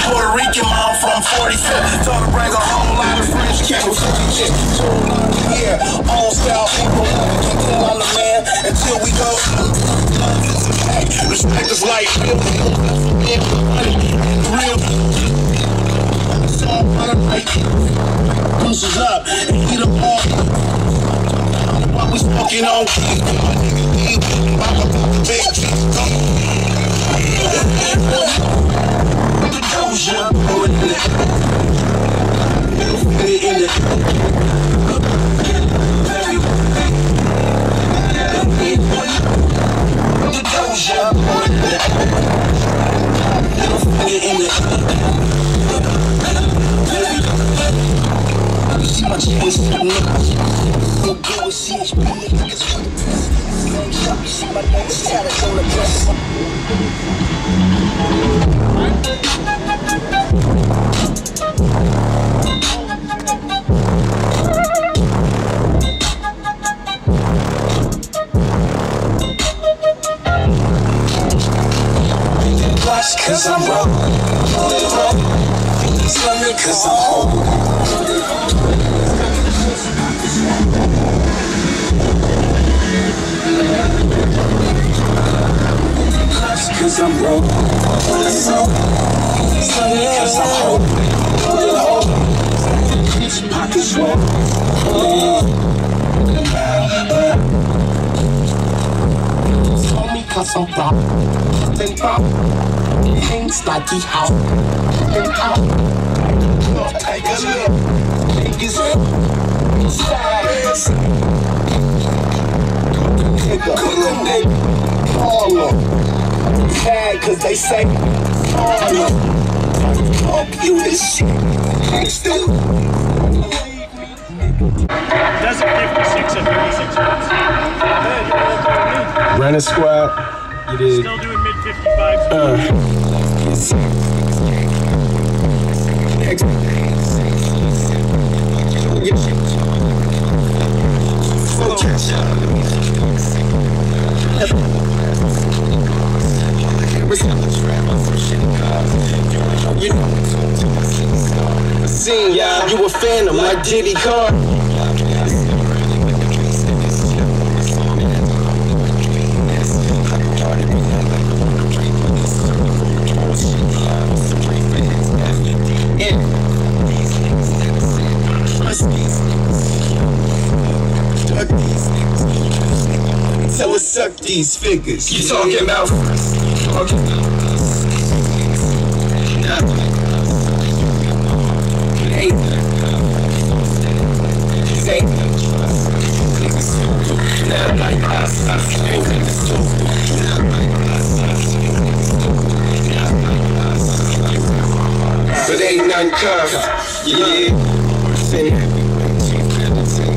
Puerto Rican mom from 45th. Told her bring a whole lot of French kids. Yeah, all style people. Can't tell I'm the man until we go. Respect is like real. Deuces up and eat them all. What we smoking on? Cause I'm broke, slamming cause I'm home. Cause I'm broke, slamming cause I'm home. Pockets full. Tell me cause I'm broke, then pop. Things like he out and out. Take a look, niggas size. Take a look, all up. Mad cause they say all up. Fuck you this shit. Ain't still. Doesn't 56 and 36 minutes. Running squat. You did. Still doing mid 55s. Seen y'all, you a phantom like Diddy Car. Tell us suck these figures. You talking about? But ain't none cuffed. Yeah.